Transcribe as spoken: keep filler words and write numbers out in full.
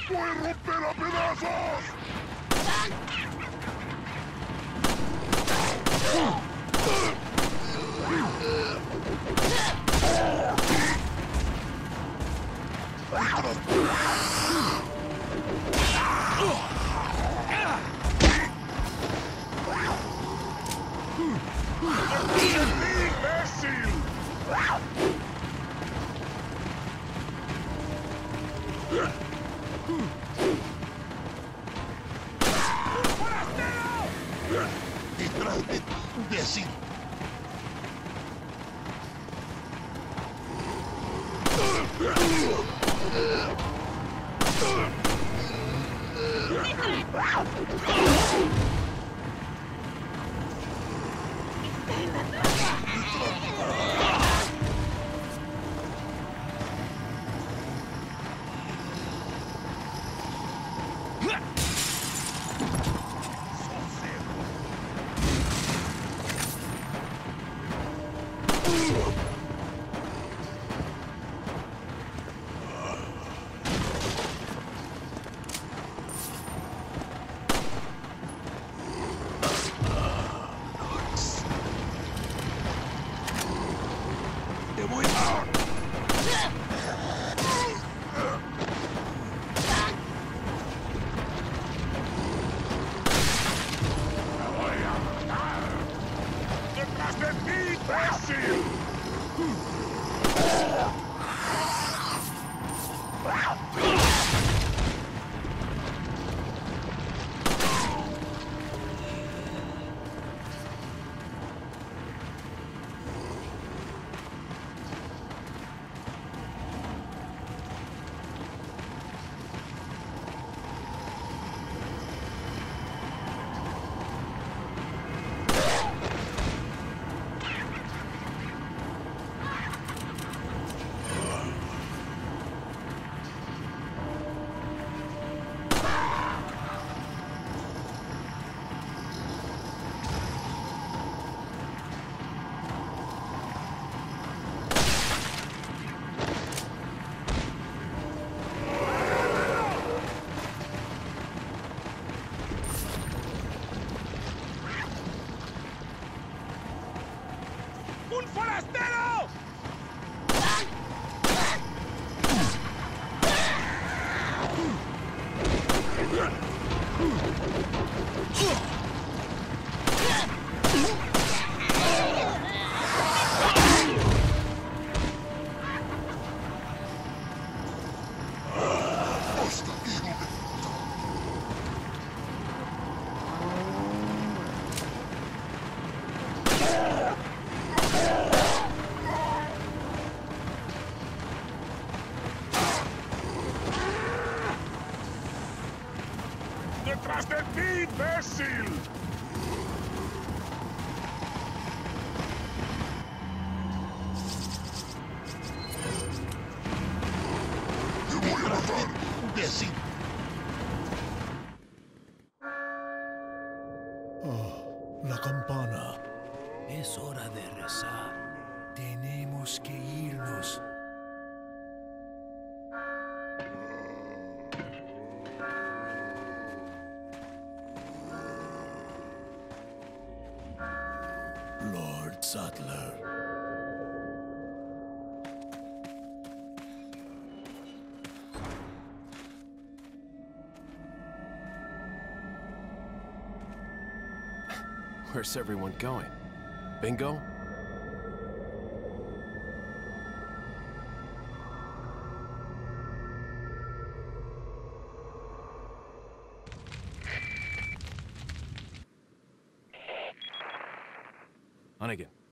¡Voy a romper a pedazos! ¡Imbécil! ¡Detrás de ti, imbécil! Te voy a... ¡Detrás de ti, imbécil! ¡Un forastero! ¡Detrás de ti, imbécil! ¡Te voy a matar, imbécil! Oh, la campana. Es hora de rezar. Tenemos que irnos. Lord Sattler. Where's everyone going? Bingo? Hunnigan.